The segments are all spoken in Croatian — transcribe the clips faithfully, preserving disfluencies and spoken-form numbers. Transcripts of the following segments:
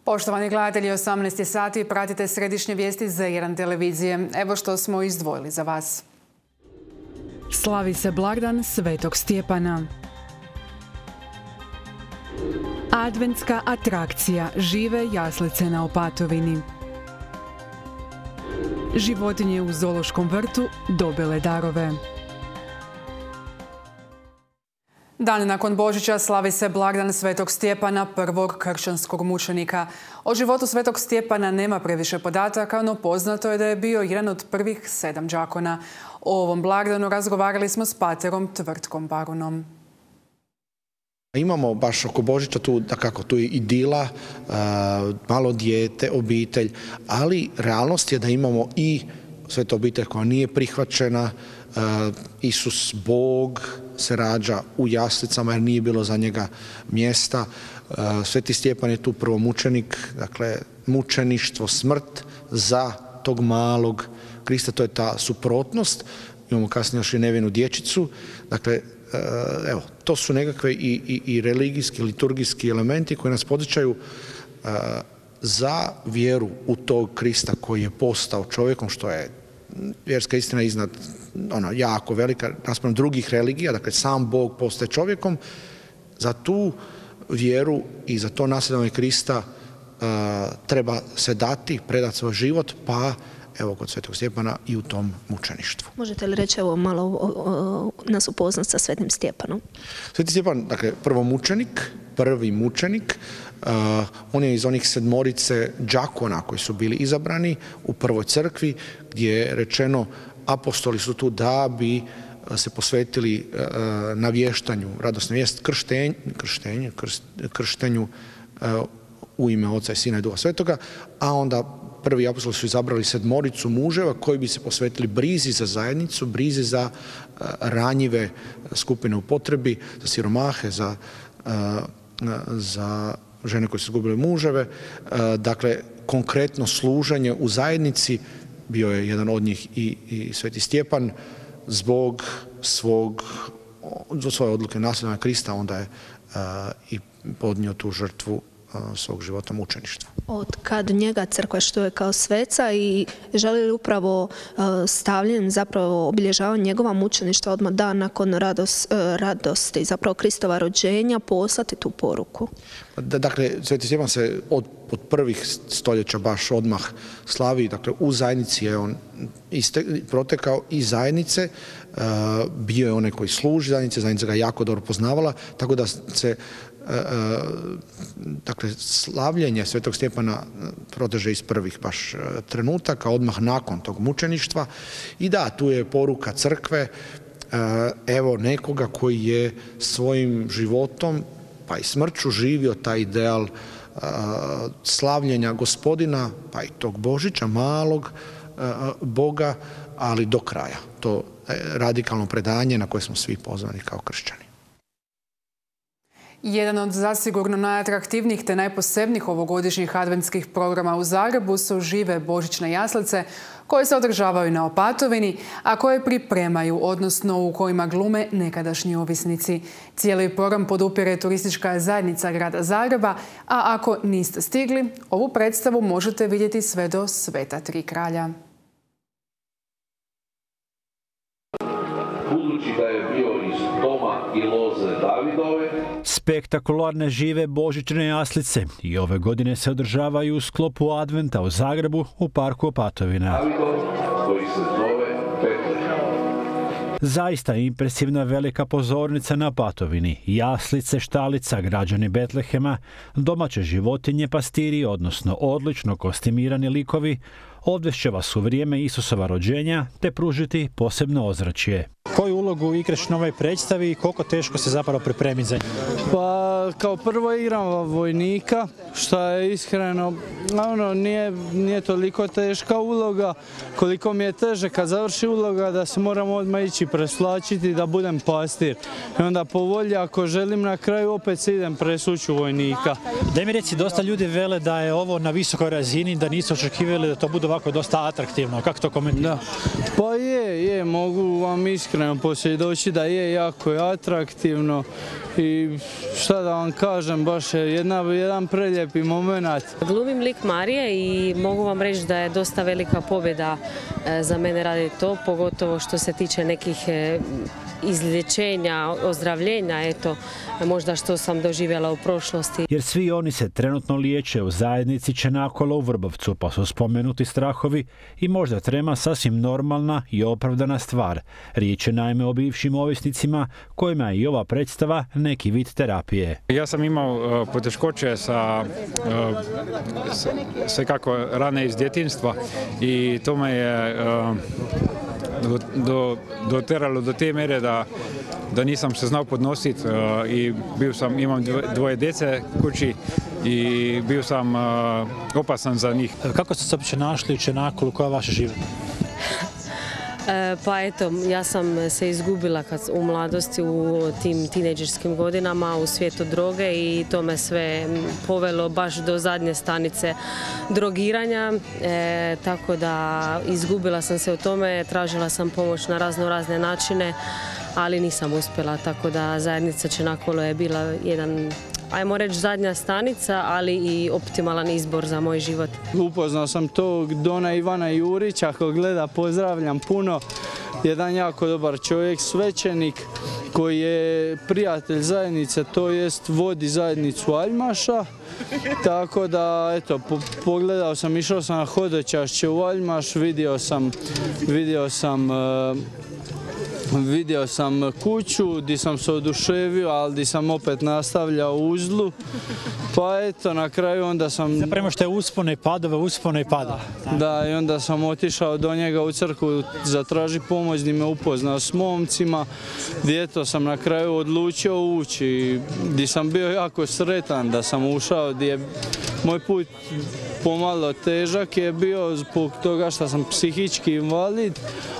Poštovani gledatelji, osamnaest je sati, pratite središnje vijesti Z jedan televizije. Evo što smo izdvojili za vas. Slavi se blagdan Svetog Stjepana. Adventska atrakcija žive jaslice na Opatovini. Životinje u zoološkom vrtu dobile darove. Dan nakon Božića slavi se blagdan Svetog Stjepana, prvog kršćanskog mučenika. O životu Svetog Stjepana nema previše podataka, no poznato je da je bio jedan od prvih sedam đakona. O ovom blagdanu razgovarali smo s paterom Tvrtkom Barunom. Imamo baš oko Božića tu, da kako, tu je idila, malo dijete, obitelj, ali realnost je da imamo i sveta obitelj koja nije prihvaćena. Isus Bog se rađa u jaslicama jer nije bilo za njega mjesta. Sveti Stjepan je tu prvomučenik, dakle mučeništvo, smrt za tog malog Krista, to je ta suprotnost. Imamo kasnije još i nevinu dječicu, dakle evo, to su nekakve i, i, i religijski, liturgijski elementi koji nas podsjećaju uh, za vjeru u tog Krista koji je postao čovjekom, što je vjerska istina iznad, ono, jako velika naspram drugih religija, dakle sam Bog postaje čovjekom. Za tu vjeru i za to nasljedovanje Krista uh, treba se dati, predati svoj život, pa evo kod Svetog Stjepana i u tom mučeništvu. Možete li reći evo malo o, o, nas upoznat sa Svetim Stjepanom? Sveti Stjepan, dakle, prvo mučenik, prvi mučenik, uh, on je iz onih sedmorice đakona koji su bili izabrani u prvoj crkvi, gdje je rečeno apostoli su tu da bi se posvetili uh, navještanju, radosna vijest, krštenju, krštenju, krštenju uh, u ime Oca i Sina i Duha Svetoga, a onda prvi apostoli su izabrali sedmoricu muževa koji bi se posvetili brizi za zajednicu, brizi za uh, ranjive skupine u potrebi, za siromahe, za, uh, za žene koje su izgubile muževe. Uh, dakle, konkretno služenje u zajednici, bio je jedan od njih i, i Sveti Stjepan, zbog svog, zbog svoje odluke nasljedovanja Krista, onda je uh, i podnio tu žrtvu svog života mučeništva. Od kad njega crkva što je kao sveca i želi li upravo stavljen zapravo obilježavanje njegova mučeništva odmah dan nakon radost, radosti, zapravo Kristova rođenja, poslati tu poruku? Dakle, Sveti Stjepan se od, od prvih stoljeća baš odmah slavi, dakle u zajednici je on iste, protekao i zajednice, uh, bio je onaj koji služi zajednice, zajednica ga jako dobro poznavala, tako da se dakle, slavljenje Svetog Stjepana proteže iz prvih baš trenutaka, odmah nakon tog mučeništva. I da, tu je poruka crkve, evo nekoga koji je svojim životom pa i smrću živio taj ideal slavljenja Gospodina, pa i tog Božića, malog Boga, ali do kraja. To je radikalno predanje na koje smo svi pozvani kao kršćani. Jedan od zasigurno najatraktivnijih te najposebnijih ovogodišnjih adventskih programa u Zagrebu su žive božićne jaslice koje se održavaju na Opatovini, a koje pripremaju, odnosno u kojima glume nekadašnji ovisnici. Cijeli program podupire turistička zajednica grada Zagreba, a ako niste stigli, ovu predstavu možete vidjeti sve do Sveta Tri kralja. Budući da je bio iz doma i loze Davidove, spektakularne žive božićne jaslice i ove godine se održavaju u sklopu Adventa u Zagrebu u parku Opatovina. koji se zove Betlehem. Zaista impresivna velika pozornica na Opatovini, jaslice, štalica, građani Betlehema, domaće životinje, pastiri, odnosno odlično kostimirani likovi, odvešće vas u vrijeme Isusova rođenja te pružiti posebno ozračje. Koju ulogu igraš na ovoj predstavi i koliko teško se zapravo pripremiti za nju? Pa kao prvo igram vojnika, što je iskreno, ono, nije, nije toliko teška uloga, koliko mi je teže kad završi uloga da se moram odmah ići preslačiti da budem pastir. I onda po volji ako želim na kraju opet se idem presući u vojnika. Daj mi reci, dosta ljudi vele da je ovo na visokoj razini, da nisu očekivali da to bude ovako dosta atraktivno. Kako to komentirate? Pa je, je, mogu vam iskreno posvjedočiti da je jako atraktivno i šta da vam kažem, baš je jedna, jedan prelijepi moment. Glumim lik Marije i mogu vam reći da je dosta velika pobjeda za mene radi to, pogotovo što se tiče nekih izlječenja, ozdravljenja, eto, možda što sam doživjela u prošlosti. Jer svi oni se trenutno liječe u zajednici Čenakola u Vrbovcu, pa su spomenuti strahovi i možda trema sasvim normalna i opravdana stvar. Riječ je naime o bivšim ovisnicima kojima je i ova predstava neki vid terapije. Ja sam imao uh, poteškoće sa, uh, sa, sve kako rane iz djetinjstva i to me je uh, do, do, doteralo do te mjere da, da nisam se znao podnositi uh, i bio sam, imam dvoje djece kući i bio sam uh, opasan za njih. Kako ste se uopće našli u Čenakolu, koja je vaša život? Pa eto, ja sam se izgubila kad, u mladosti u tim tinejdžerskim godinama u svijetu droge i to me sve povelo baš do zadnje stanice drogiranja, e, tako da izgubila sam se u tome, tražila sam pomoć na razno razne načine, ali nisam uspjela, tako da zajednica Čenakolo je bila jedan, ajmo reći, zadnja stanica, ali i optimalan izbor za moj život. Upoznao sam tog Dona Ivana Jurića, ako gleda, pozdravljam puno. Jedan jako dobar čovjek, svećenik koji je prijatelj zajednice, to jest vodi zajednicu Aljmaša. Tako da, eto, po, pogledao sam, išao sam na hodočašće u Aljmaš, vidio sam, vidio sam uh, Vidio sam kuću gdje sam se oduševio, ali gdje sam opet nastavljao uzlu. Pa eto, na kraju onda sam... Zapravo što je uspone i padove, uspone i padove. Da, i onda sam otišao do njega u crkvu zatraži pomoć, gdje me upoznao s momcima. Gdje eto sam na kraju odlučio ući, gdje sam bio jako sretan da sam ušao, gdje je moj put pomalo težak je bio zbog toga što sam psihički invalid,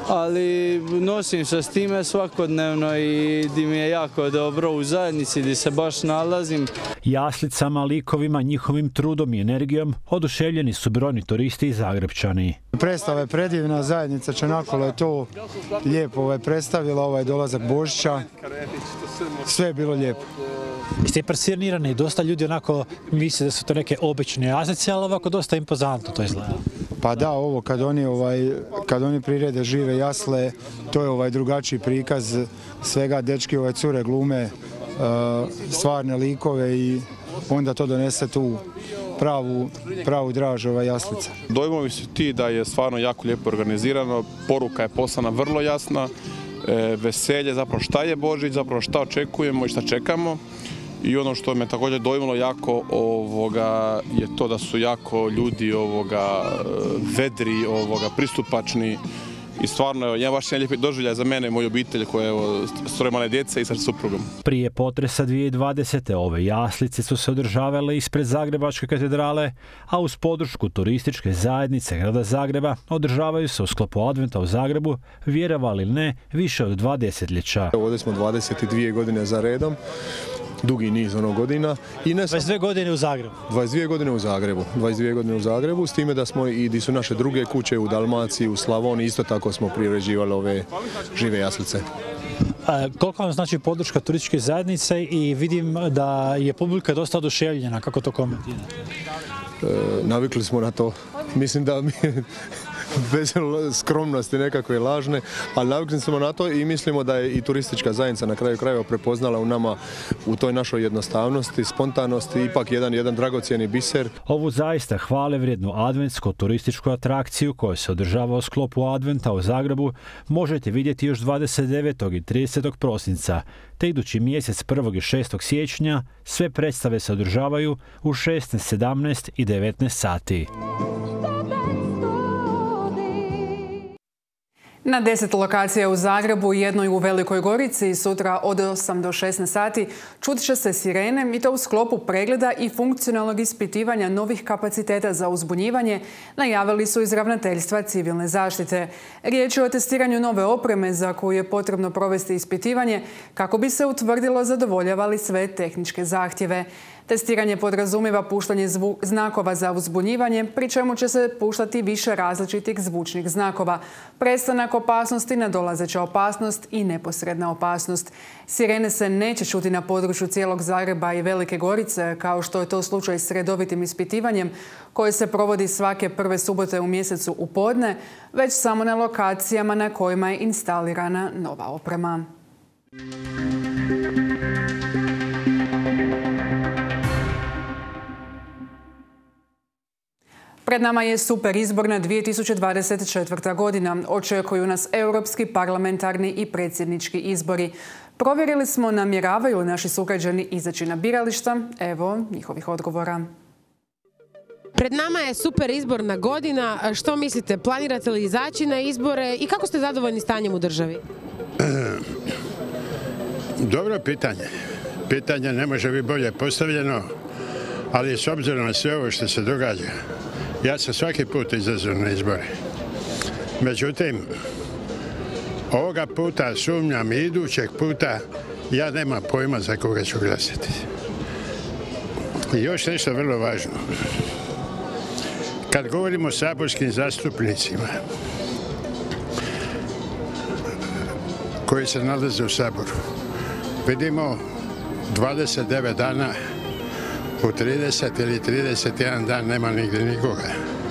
ali nosim se s time svakodnevno i gdje mi je jako dobro u zajednici gdje se baš nalazim. Jaslicama, likovima, njihovim trudom i energijom oduševljeni su brojni turisti i Zagrepčani. Predstava je predivna, zajednica Čenakolo je to lijepo je predstavila, ovaj dolazak Božića, sve je bilo lijepo. Ste impresionirani, dosta ljudi onako misle da su to neke obične jaslice, ali ovako dosta impozantno to izgleda. Pa da, ovo kad oni, ovaj, kad oni prirede žive jasle, to je ovaj drugačiji prikaz svega, dečki ove cure glume uh, stvarne likove i onda to donese tu pravu, pravu draž ova jaslica. Dojmovi su ti da je stvarno jako lijepo organizirano, poruka je poslana vrlo jasna, e, veselje, zapravo šta je Božić, zapravo šta očekujemo i šta čekamo. I ono što me također dojmilo jako ovoga, je to da su jako ljudi ovoga, vedri, ovoga, pristupačni i stvarno je baš jedan lijepi doživljaj za mene i moju obitelj koja je s troje male djece i sa suprugom. Prije potresa dvije tisuće dvadesete. ove jaslice su se održavale ispred Zagrebačke katedrale, a uz podršku turističke zajednice grada Zagreba održavaju se u sklopu Adventa u Zagrebu, vjerovali ili ne, više od dva desetljeća. Ovdje smo dvadeset dvije godine za redom. Dugi niz ono godina. I ne dvadeset dvije godine u Zagrebu. dvadeset dvije godine u Zagrebu. dvadeset dvije godine u Zagrebu, s time da smo i di su naše druge kuće u Dalmaciji, u Slavoniji, isto tako smo priređivali ove žive jaslice. A, koliko vam znači podrška turističke zajednice i vidim da je publika dosta oduševljena, kako to komentirate? E, navikli smo na to. Mislim da mi bez skromnosti nekakve lažne, ali navikli smo na to i mislimo da je i turistička zajednica na kraju krajeva prepoznala u nama, u toj našoj jednostavnosti, spontanosti, ipak jedan, jedan dragocjeni biser. Ovu zaista hvale vrijednu adventsku turističku atrakciju koja se održava u sklopu Adventa u Zagrebu možete vidjeti još dvadeset devetog i tridesetog prosinca, te idući mjesec prvog i šestog siječnja sve predstave se održavaju u šesnaest, sedamnaest i devetnaest sati. Na deset lokacija u Zagrebu i jednoj u Velikoj Gorici sutra od osam do šesnaest sati čut će se sirene i to u sklopu pregleda i funkcionalnog ispitivanja novih kapaciteta za uzbunjivanje, najavili su iz Ravnateljstva civilne zaštite. Riječ je o testiranju nove opreme za koju je potrebno provesti ispitivanje kako bi se utvrdilo zadovoljava li sve tehničke zahtjeve. Testiranje podrazumijeva puštanje znakova za uzbunjivanje, pri čemu će se puštati više različitih zvučnih znakova. Prestanak opasnosti, nadolazeća opasnost i neposredna opasnost. Sirene se neće čuti na području cijelog Zagreba i Velike Gorice, kao što je to slučaj s redovitim ispitivanjem koje se provodi svake prve subote u mjesecu u podne, već samo na lokacijama na kojima je instalirana nova oprema. Pred nama je super izborna dvije tisuće dvadeset četvrta. godina. Očekuju nas europski, parlamentarni i predsjednički izbori. Provjerili smo namjeravaju li naši sugrađani izaći na birališta. Evo njihovih odgovora. Pred nama je super izborna godina. Što mislite, planirate li izaći na izbore i kako ste zadovoljni stanjem u državi? Dobro pitanje. Pitanje ne može biti bolje postavljeno, ali s obzirom na sve ovo što se događa, ja sam svaki put izlazio na izbore. Međutim, ovoga puta sumnjam i idućeg puta ja nemam pojma za koga ću glasati. I još nešto vrlo važno. Kad govorimo o saborskim zastupnicima koji se nalaze u Saboru, vidimo dvadeset devet dana u trideset ili trideset jedan dan nema nigdje nikoga.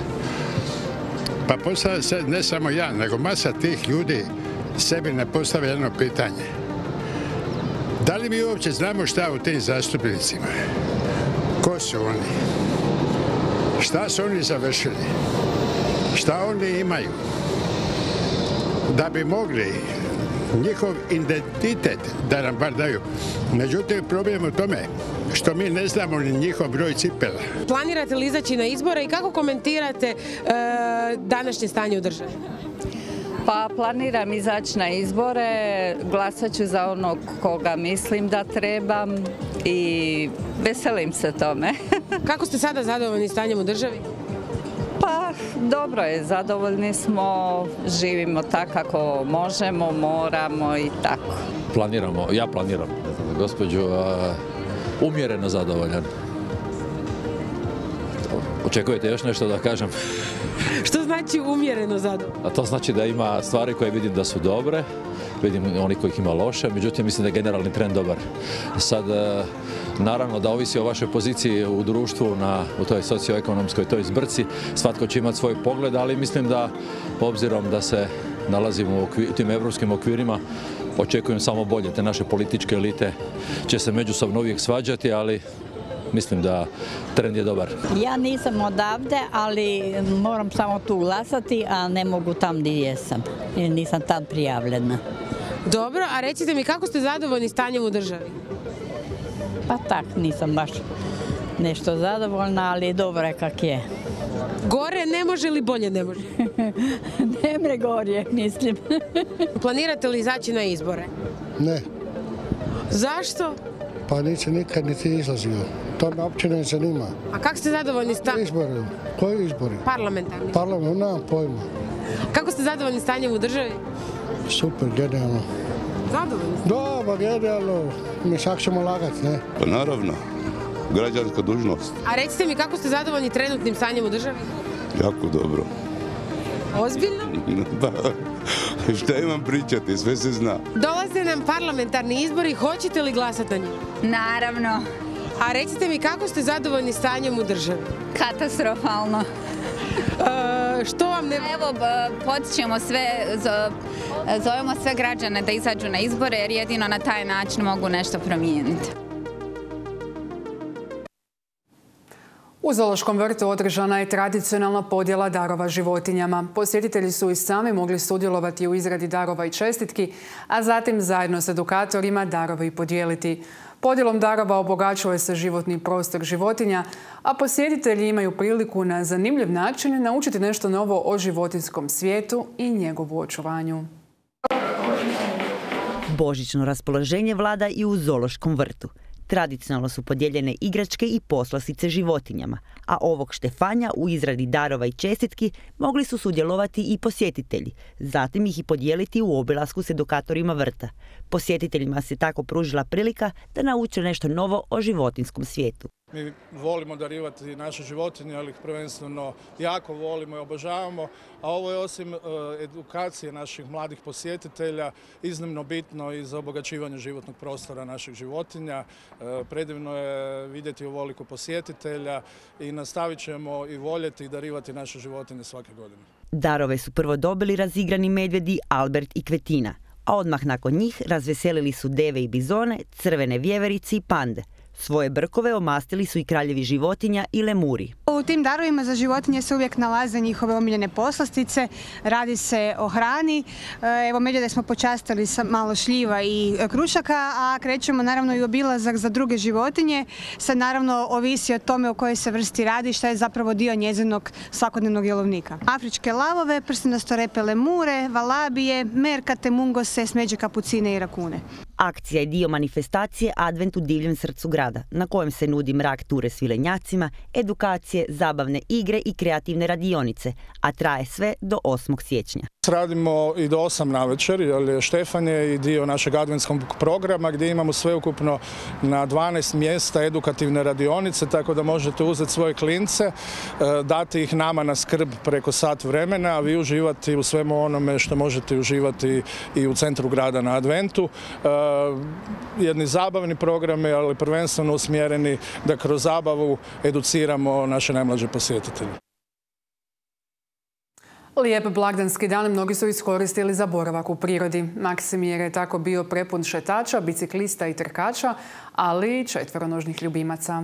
Pa postavlja se ne samo ja, nego masa tih ljudi sebi ne postavlja jedno pitanje. Da li mi uopće znamo šta u tim zastupnicima? Ko su oni? Šta su oni završili? Šta oni imaju? Da bi mogli njihov identitet da nam bar daju. Međutim, problem u tome što mi ne znamo ni njihov broj cipela. Planirate li izaći na izbore i kako komentirate e, današnje stanje u državi? Pa planiram izaći na izbore, glasat ću za onog koga mislim da trebam i veselim se tome. Kako ste sada zadovoljni stanjem u državi? Pa dobro je, zadovoljni smo, živimo tako kako možemo, moramo i tako. Planiramo, ja planiram, gospođu, umjereno zadovoljan. Očekujete još nešto da kažem? Što znači umjereno zadovoljan? A to znači da ima stvari koje vidim da su dobre, vidim oni kojih ima loše, međutim mislim da je generalni trend dobar. Sad, naravno da ovisi o vašoj poziciji u društvu, na, u toj socioekonomskoj, toj zbrci, svatko će imati svoj pogled, ali mislim da, obzirom da se nalazimo u okvir, tim evropskim okvirima, očekujem samo bolje. Te naše političke elite će se međusobno uvijek svađati, ali mislim da trend je dobar. Ja nisam odavde, ali moram samo tu glasati, a ne mogu tam gdje jesam. Jer nisam tam prijavljena. Dobro, a recite mi kako ste zadovoljni stanjem u državi? Pa tak, nisam baš nešto zadovoljna, ali dobro je kak je. Gore ne može ili bolje ne može? Ne mre gorje, mislim. Planirate li izaći na izbore? Ne. Zašto? Pa nisam nikad niti izlazio. To me uopće ne zanima. A kako ste zadovoljni stanjem? Izbori. Koji izbori? Parlamentarni. Parlamentarni, nemam pojma. Kako ste zadovoljni stanjem u državi? Super, genijalno. Zadovoljni ste? Dobro, genijalno. Mi sak ćemo lagati, ne? Pa naravno. Građanska dužnost. A recite mi kako ste zadovoljni trenutnim stanjem u državi? Jako dobro. Ozbiljno? Pa, šta imam pričati, sve se zna. Dolaze nam parlamentarni izbori, hoćete li glasati na njih? Naravno. A recite mi kako ste zadovoljni stanjem u državi? Katastrofalno. E, što vam ne... Evo, potičemo sve, zovemo sve građane da izađu na izbore jer jedino na taj način mogu nešto promijeniti. U Zoološkom vrtu održana je tradicionalna podjela darova životinjama. Posjetitelji su i sami mogli sudjelovati u izradi darova i čestitki, a zatim zajedno s edukatorima darove i podijeliti. Podjelom darova obogaćuje se životni prostor životinja, a posjetitelji imaju priliku na zanimljiv način naučiti nešto novo o životinjskom svijetu i njegovu očuvanju. Božićno raspoloženje vlada i u Zoološkom vrtu. Tradicionalno su podijeljene igračke i poslasice životinjama, a ovog štefanja u izradi darova i čestitki mogli su sudjelovati i posjetitelji, zatim ih i podijeliti u obilasku s edukatorima vrta. Posjetiteljima se tako pružila prilika da nauče nešto novo o životinjskom svijetu. Mi volimo darivati naše životinje, ali ih prvenstveno jako volimo i obožavamo, a ovo je osim edukacije naših mladih posjetitelja iznimno bitno i za obogaćivanje životnog prostora naših životinja. Predivno je vidjeti ovoliko posjetitelja i nastavit ćemo i voljeti i darivati naše životinje svake godine. Darove su prvo dobili razigrani medvjedi Albert i Kvetina, a odmah nakon njih razveselili su deve i bizone, crvene vjeverice i pande. Svoje brkove omastili su i kraljevi životinja i lemuri. U tim darovima za životinje se uvijek nalaze njihove omiljene poslastice, radi se o hrani. Evo, medvjede smo počastili sa malo šljiva i krušaka, a krećemo naravno i obilazak za druge životinje. Sad naravno ovisi o tome o kojoj se vrsti radi, šta je zapravo dio njezinog svakodnevnog jelovnika. Afričke lavove, prstenostorepe lemure, valabije, merkate, mungose, smeđe kapucine i rakune. Akcija je dio manifestacije Advent u divljem srcu grada, na kojem se nudi mrak ture s vilenjacima, edukacije, zabavne igre i kreativne radionice, a traje sve do osmog siječnja. Radimo i do osam navečer, jer Štefan je i dio našeg adventskog programa gdje imamo sveukupno na dvanaest mjesta edukativne radionice, tako da možete uzeti svoje klince, dati ih nama na skrb preko sat vremena, a vi uživati u svemu onome što možete uživati i u centru grada na Adventu. Jedni zabavni programi, ali prvenstveno usmjereni da kroz zabavu educiramo naše najmlađe posjetitelje. Lijep blagdanski dan mnogi su iskoristili za boravak u prirodi. Maksimir je tako bio prepun šetača, biciklista i trkača, ali i četveronožnih ljubimaca.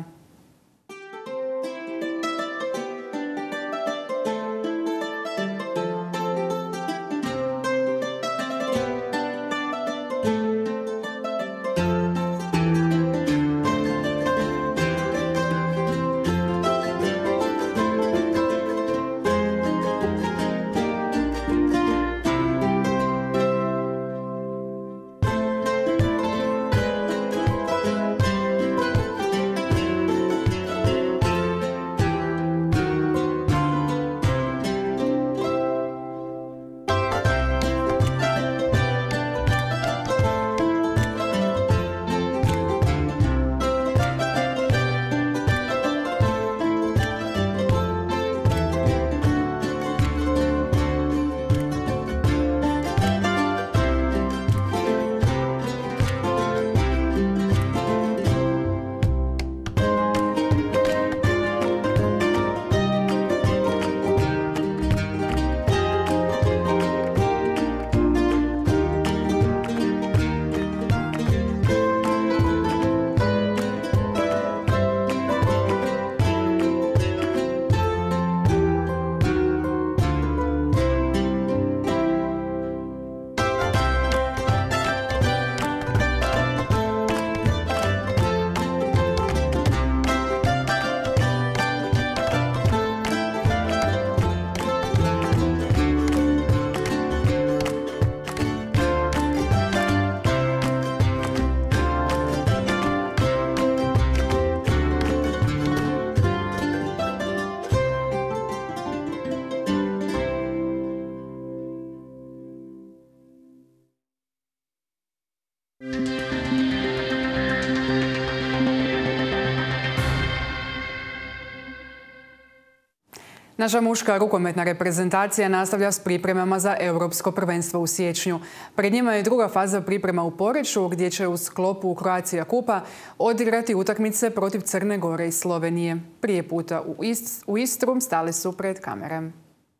Naša muška rukometna reprezentacija nastavlja s pripremama za Europsko prvenstvo u siječnju. Pred njima je druga faza priprema u Poreču, gdje će u sklopu Croatia Kupa odigrati utakmice protiv Crne Gore i Slovenije. Prije puta u, Ist, u Istru stali su pred kamerem.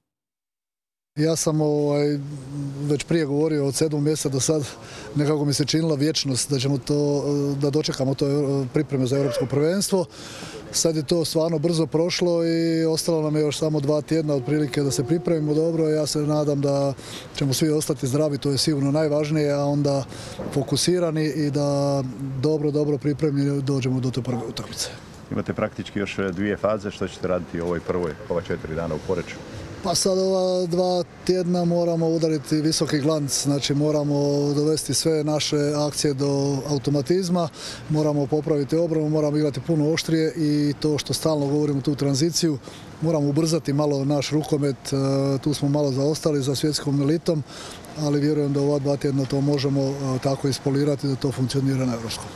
Ja sam ovaj, već prije govorio od sedmog mjeseca do sad, nekako mi se činila vječnost da ćemo to, da dočekamo to pripreme za Europsko prvenstvo. Sad je to stvarno brzo prošlo i ostalo nam je još samo dva tjedna otprilike da se pripremimo dobro. Ja se nadam da ćemo svi ostati zdravi, to je sigurno najvažnije, a onda fokusirani i da dobro, dobro pripremljeni dođemo do te prve utakmice. Imate praktički još dvije faze, što ćete raditi u ovoj prvoj, ova četiri dana u Poreču? Pa sad ova dva tjedna moramo udariti visoki glanc, znači moramo dovesti sve naše akcije do automatizma, moramo popraviti obranu, moramo igrati puno oštrije i to što stalno govorimo tu tranziciju, moramo ubrzati malo naš rukomet, tu smo malo zaostali za svjetskom elitom, ali vjerujem da ova dva tjedna to možemo tako ispolirati da to funkcionira na europskom.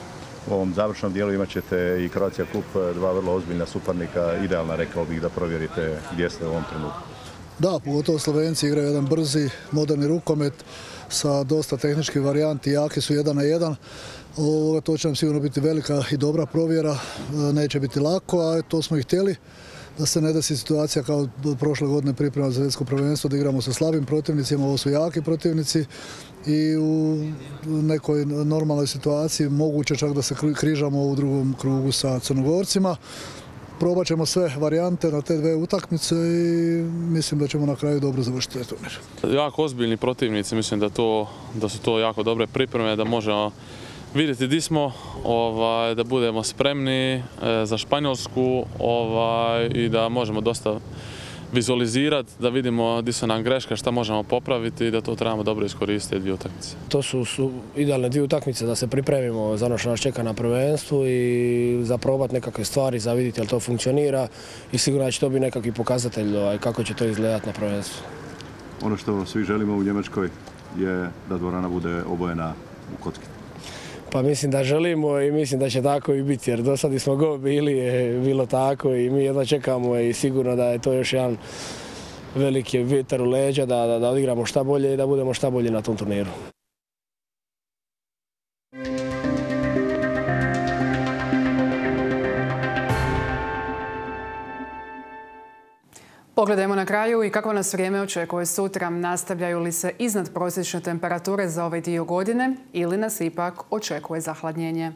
U ovom završnom dijelu imat ćete i Croatia Cup, dva vrlo ozbiljna suparnika, idealna, rekao bih, da provjerite gdje ste u ovom trenutku. Da, pogotovo Slovenci igraju jedan brzi, moderni rukomet sa dosta tehničkih varijanti, jaki su jedan na jedan. Ovo, to će nam sigurno biti velika i dobra provjera, neće biti lako, a to smo i htjeli. Da se ne desi situacija kao prošle godine priprema za svjetsko prvenstvo, da igramo sa slabim protivnicima, ovo su jaki protivnici i u nekoj normalnoj situaciji moguće čak da se križamo u drugom krugu sa Crnogorcima. Probat ćemo sve varijante na te dve utakmice i mislim da ćemo na kraju dobro završiti turnir. Jako ozbiljni protivnici, mislim da, to, da su to jako dobre pripreme, da možemo vidjeti gdje smo, ovaj, da budemo spremni e, za Španjolsku ovaj, i da možemo dosta vizualizirati, da vidimo gdje su nam greške, šta možemo popraviti i da to trebamo dobro iskoristiti dvije utakmice. To su, su idealne dvije utakmice da se pripremimo za ono što nas čeka na prvenstvu i za probati nekakve stvari, za vidjeti jel to funkcionira i sigurno da će to biti nekakvi pokazatelj ovaj, kako će to izgledati na prvenstvu. Ono što svi želimo u Njemačkoj je da dvorana bude obojena u kocki. Pa mislim da želimo i mislim da će tako i biti, jer do sad smo go bili, je bilo tako i mi jedno čekamo i sigurno da je to još jedan veliki vjetar u leđa, da, da, da odigramo šta bolje i da budemo šta bolje na tom turniru. Pogledajmo na kraju i kako nas vrijeme očekuje sutra. Nastavljaju li se iznad prosječne temperature za ovaj dio godine ili nas ipak očekuje zahladnjenje?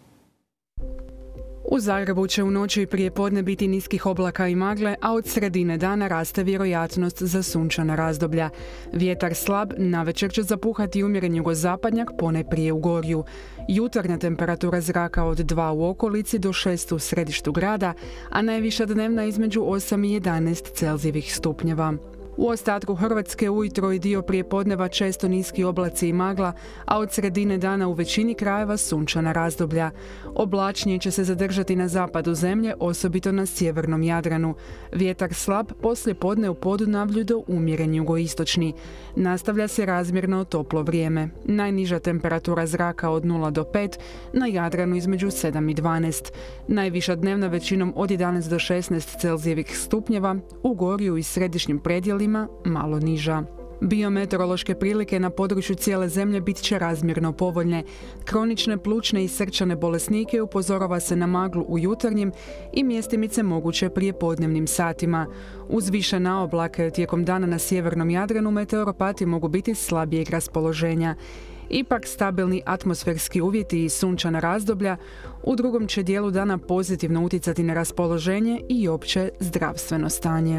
U Zagrebu će u noći i prije podne biti niskih oblaka i magle, a od sredine dana raste vjerojatnost za sunčana razdoblja. Vjetar slab, navečer će zapuhati umjeren jugozapadnjak, ponajprije u Gorju. Jutarnja temperatura zraka od dva u okolici do šest u središtu grada, a najviša dnevna između osam i jedanaest Celzijevih stupnjeva. U ostatku Hrvatske ujutro i dio prijepodneva često niski oblaci i magla, a od sredine dana u većini krajeva sunčana razdoblja. Oblačnije će se zadržati na zapadu zemlje, osobito na sjevernom Jadranu. Vjetar slab, poslije podne u Podunavlju do umjeren jugoistočni. Nastavlja se razmjerno toplo vrijeme. Najniža temperatura zraka od nula do pet, na Jadranu između sedam i dvanaest. Najviša dnevna većinom od jedanaest do šesnaest Celzijevih stupnjeva, u Gorju i središnjim predjelima malo niža. Biometeorološke prilike na području cijele zemlje bit će razmjerno povoljne. Kronične plućne i srčane bolesnike upozorava se na maglu u jutarnjim i mjestimice moguće prijepodnevnim satima. Uz više naoblake tijekom dana na sjevernom Jadranu meteoropati mogu biti slabijeg raspoloženja. Ipak stabilni atmosferski uvjeti i sunčana razdoblja u drugom će dijelu dana pozitivno utjecati na raspoloženje i opće zdravstveno stanje.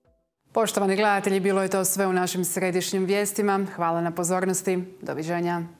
Poštovani gledatelji, bilo je to sve u našim središnjim vijestima. Hvala na pozornosti. Doviđenja.